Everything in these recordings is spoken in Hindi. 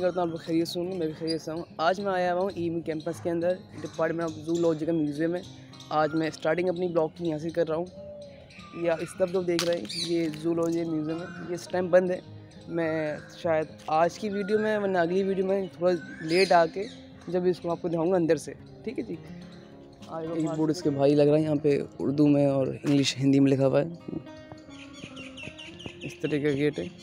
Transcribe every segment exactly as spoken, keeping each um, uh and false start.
करता हूँ आप लोग खैरियत से होंगे, मैं भी खैरियत से हूँ। आज मैं आया हुआ हूँ ई कैंपस के अंदर डिपार्टमेंट ऑफ जूलॉजिकल म्यूज़ियम में। आज मैं स्टार्टिंग अपनी ब्लॉग की यहाँ से कर रहा हूँ। या इस तरफ जो देख रहे हैं ये जूलॉजी म्यूज़ियम है, ये इस टाइम बंद है। मैं शायद आज की वीडियो में वरना अगली वीडियो में थोड़ा लेट आके जब इसको आपको दिखाऊँगा अंदर से, ठीक है जी। एक बोर्ड इसके भाई लग रहा है यहाँ पे उर्दू में और इंग्लिश हिंदी में लिखा हुआ है। इस तरह का गेट है।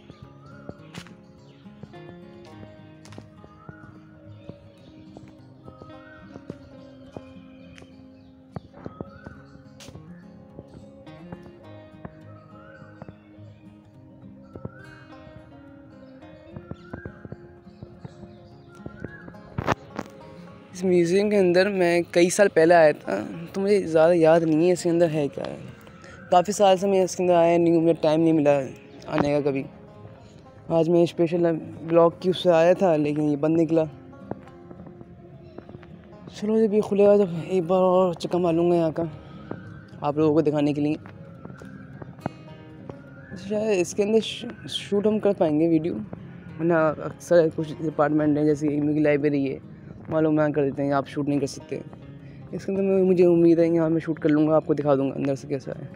इस म्यूज़ियम के अंदर मैं कई साल पहले आया था, तो मुझे ज़्यादा याद नहीं है इसके अंदर है क्या है। काफ़ी साल से मैं इसके अंदर आया नहीं हूँ, मुझे टाइम नहीं मिला आने का कभी। आज मैं स्पेशल ब्लॉग की उससे आया था लेकिन ये बंद निकला। चलो जब ये खुलेगा जब एक बार और चक्कर मारूंगा यहाँ का आप लोगों को दिखाने के लिए। शायद इसके अंदर शूट हम कर पाएंगे वीडियो, वरना अक्सर कुछ डिपार्टमेंट हैं जैसे ई की लाइब्रेरी है मालूम मैं कर देते हैं, आप शूट नहीं कर सकते। इसके अंदर मुझे उम्मीद है यहाँ मैं शूट कर लूँगा, आपको दिखा दूँगा अंदर से कैसा है।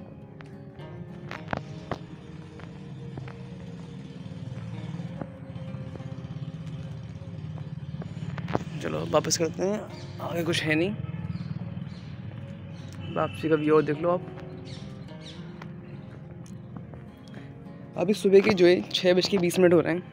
चलो वापस करते हैं, आगे कुछ है नहीं। वापसी का व्यू और देख लो आप। अभी सुबह के जो है छः बज के बीस मिनट हो रहे हैं।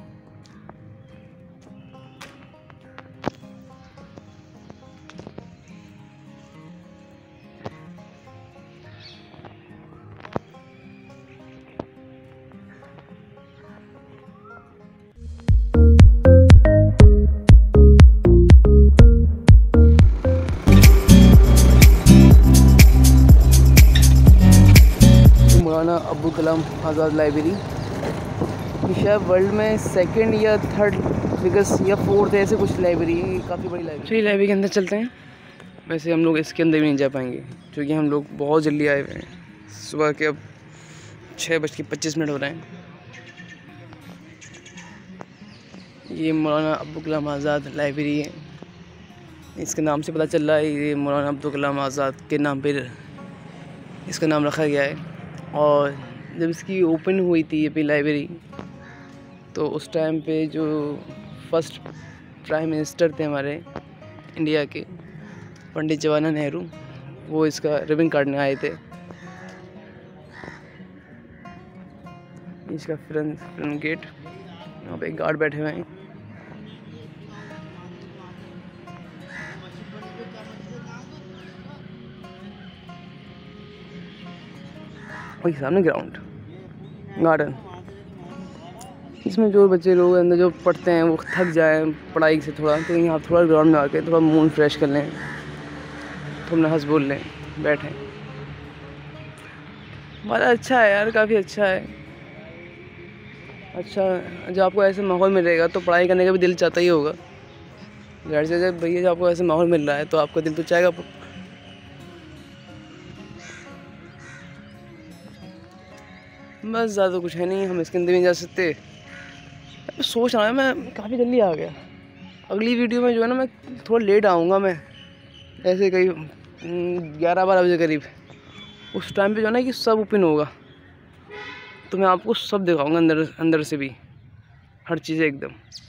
मौलाना अब्दुल कलाम आज़ाद लाइब्रेरी, ये शायद वर्ल्ड में सेकंड या थर्ड बिगेस्ट या फोर्थ ऐसे कुछ लाइब्रेरी है, काफ़ी बड़ी लाइब्रेरी। चलिए लाइब्रेरी के अंदर चलते हैं। वैसे हम लोग इसके अंदर भी नहीं जा पाएंगे क्योंकि हम लोग बहुत जल्दी आए हुए हैं। सुबह के अब छः बज के पच्चीस मिनट हो रहे हैं। ये मौलाना अब्दुल कलाम आज़ाद लाइब्रेरी है, इसके नाम से पता चल रहा है ये मौलाना अब्दुल कलाम आज़ाद के नाम पर इसका नाम रखा गया है। और जब इसकी ओपन हुई थी ये भी लाइब्रेरी, तो उस टाइम पे जो फर्स्ट प्राइम मिनिस्टर थे हमारे इंडिया के, पंडित जवाहरलाल नेहरू, वो इसका रिबन काटने आए थे। इसका फ्रंट फ्रंट गेट, यहाँ पे गार्ड बैठे हुए हैं। वही सामने ग्राउंड गार्डन, इसमें जो बच्चे लोग अंदर जो पढ़ते हैं वो थक जाए पढ़ाई से थोड़ा, तो यहाँ थोड़ा ग्राउंड में आके थोड़ा मूड फ्रेश कर लें, थोड़ा हंस बोल लें, बैठें। बड़ा अच्छा है यार, काफ़ी अच्छा है। अच्छा जब आपको ऐसे माहौल मिलेगा तो पढ़ाई करने का भी दिल चाहता ही होगा। घर से जब भैया जब आपको ऐसे माहौल मिल रहा है तो आपका दिल तो चाहेगा। बस ज़्यादा कुछ है नहीं, हम इसके अंदर नहीं जा सकते। सोच रहा है मैं काफ़ी जल्दी आ गया। अगली वीडियो में जो है ना मैं थोड़ा लेट आऊँगा, मैं ऐसे करीब ग्यारह बारह बजे करीब। उस टाइम पे जो है ना कि सब ओपन होगा तो मैं आपको सब दिखाऊंगा अंदर अंदर से भी हर चीज़ एकदम।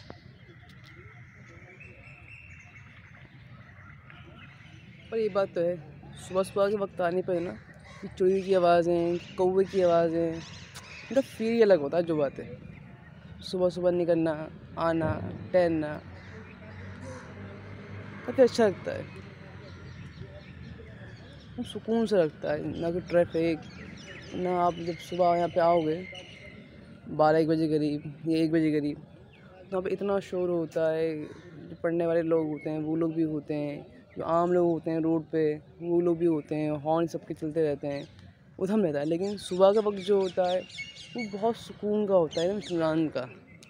पर ये बात तो है सुबह सुबह के वक्त आने पर ना कि चोरी की आवाज़ें, कौवे की आवाज़ें, मतलब फील ही अलग होता है। जो बात है सुबह सुबह निकलना, आना, टहलना काफ़ी अच्छा लगता है, सुकून से लगता है। ना कोई ट्रैफिक, ना आप जब सुबह यहाँ पे आओगे बारह एक बजे करीब या एक बजे करीब, तो यहाँ पे इतना शोर होता है। जो पढ़ने वाले लोग होते हैं वो लोग भी होते हैं, जो आम लोग होते हैं रोड पे वो लोग भी होते हैं, हॉर्न सबके चलते रहते हैं, उधम रहता है। लेकिन सुबह का वक्त जो होता है वो बहुत सुकून का होता है, एकदम इत्मीनान का।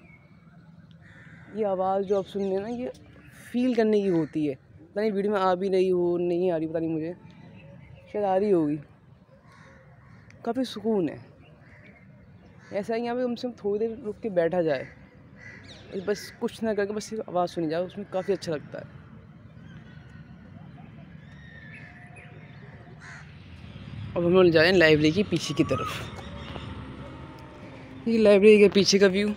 ये आवाज़ जो आप सुन रहे हैं ना, ये फील करने की होती है। पता नहीं वीडियो में आ भी रही हो नहीं आ रही, पता नहीं, मुझे शायद आ रही होगी। काफ़ी सुकून है। ऐसा है यहाँ पे कम से कम थोड़ी देर रुक के बैठा जाए बस कुछ ना करके बस सिर्फ आवाज़ सुनी जाए, उसमें काफ़ी अच्छा लगता है। अब हम लोग जा रहे हैं लाइब्रेरी के पीछे की तरफ। ये लाइब्रेरी के पीछे का व्यू,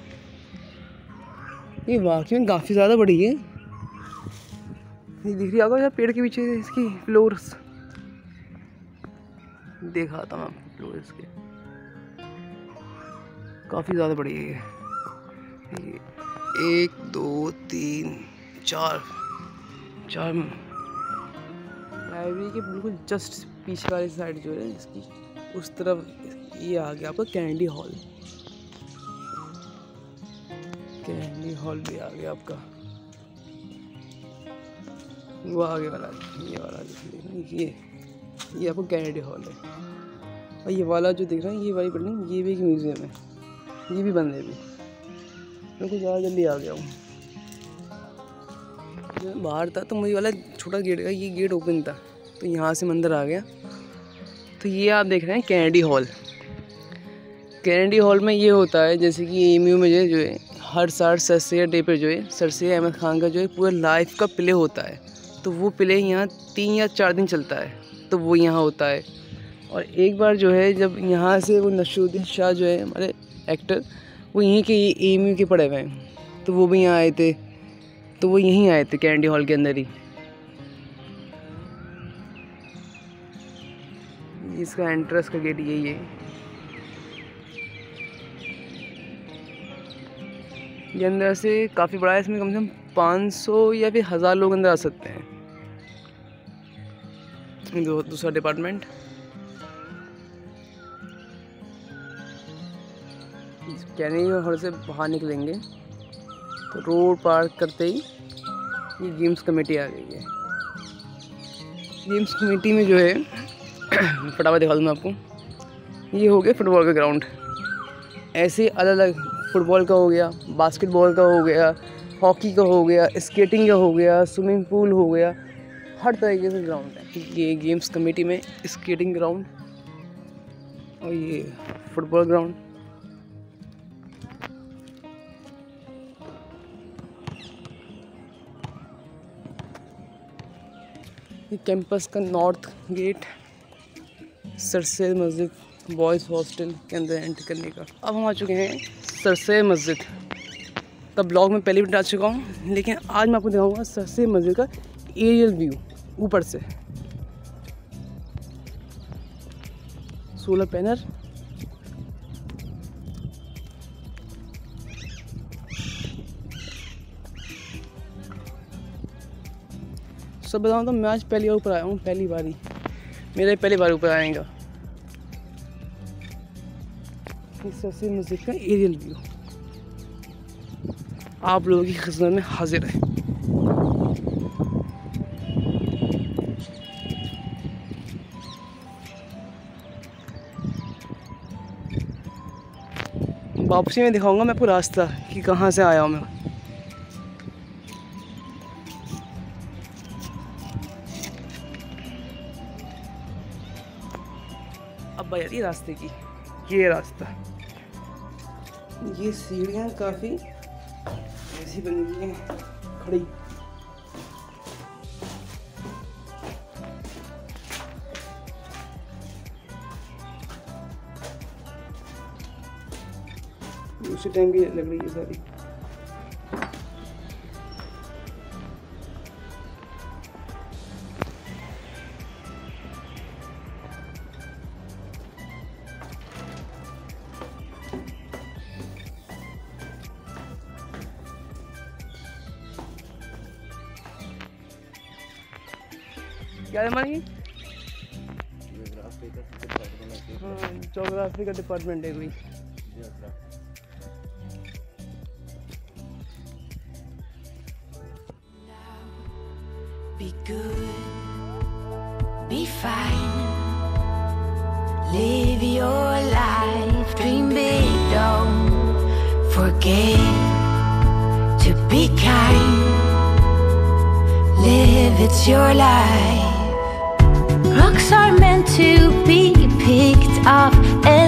ये वाकई में काफ़ी ज़्यादा बड़ी है। ये दिख रही होगा यार पेड़ के पीछे इसकी फ्लोर्स, देखा था मैं फ्लोर इसके, काफ़ी ज़्यादा बड़ी है ये। एक दो तीन चार चार लाइब्रेरी के बिल्कुल जस्ट पीछे वाली साइड जो है इसकी, उस तरफ ये आ गया आपका कैंडी हॉल। कैंडी हॉल भी आ गया आपका, वो आगे वाला ये वाला ये ये आपको कैंडी हॉल है। और ये वाला जो दिख रहा है ये वाली बिल्डिंग, ये भी एक म्यूज़ियम है, ये भी बंद है अभी। मैं कुछ ज़्यादा जल्दी आ गया हूँ। जब बाहर था तो मुझे वाला छोटा गेट का ये गेट ओपन था, तो यहाँ से मंदिर आ गया। तो ये आप देख रहे हैं कैनेडी हॉल। कैनेडी हॉल में ये होता है जैसे कि एमयू में जो है हर साल सर सैयद डे पर जो है सर सैयद अहमद ख़ान का जो है पूरा लाइफ का प्ले होता है। तो वो प्ले यहाँ तीन या चार दिन चलता है, तो वो यहाँ होता है। और एक बार जो है जब यहाँ से वो नसीरुद्दीन शाह जो है हमारे एक्टर, वो यहीं के एमयू के पढ़े हुए हैं, तो वो भी यहाँ आए थे। तो वो यहीं आए थे कैनेडी हॉल के अंदर ही। इसका एंट्रेंस का गेट यही है। ये अंदर से काफ़ी बड़ा है, इसमें कम से कम पाँच सौ या फिर हज़ार लोग अंदर आ सकते हैं। दो, दूसरा डिपार्टमेंट कैनेडी हॉल से बाहर निकलेंगे तो रोड पार करते ही ये गेम्स कमेटी आ गई है। गेम्स कमेटी में जो है फटाफट दिखा दूँ मैं आपको। ये हो गया फुटबॉल का ग्राउंड, ऐसे अलग अलग फुटबॉल का हो गया, बास्केटबॉल का हो गया, हॉकी का हो गया, स्केटिंग का हो गया, स्विमिंग पूल हो गया, हर तरीके से ग्राउंड है। ये गेम्स कमेटी में स्केटिंग ग्राउंड और ये फुटबॉल ग्राउंड। ये कैंपस का नॉर्थ गेट, सर सैयद मस्जिद बॉयज़ हॉस्टल के अंदर एंटर करने का। अब हम आ चुके हैं सर सैयद मस्जिद। तब ब्लॉग में पहले भी डाल चुका हूँ, लेकिन आज मैं आपको दिखाऊंगा सर सैयद मस्जिद का एरियल व्यू ऊपर से। सोलर पैनल, सब बताऊँ तो मैं आज पहली बार ऊपर आया हूँ, पहली बार ही मेरा पहली बार ऊपर आएगा। सर सैयद मस्जिद का एरियल व्यू आप लोगों की खिदमत में हाजिर है। वापसी में दिखाऊंगा मैं आपको रास्ता कि कहाँ से आया हूँ मैं। अब बात आती है रास्ते की। ये रास्ता, ये सीढ़ियाँ काफ़ी ऐसी बनी हुई हैं खड़ी। उसी टाइम की लग रही है सारी। क्या है हमारी? हाँ, ज्योग्राफी का डिपार्टमेंट है कोई। Be good, be fine, live your life, dream big, don't forget to be kind, live, it's your life. Rocks are meant to be picked off and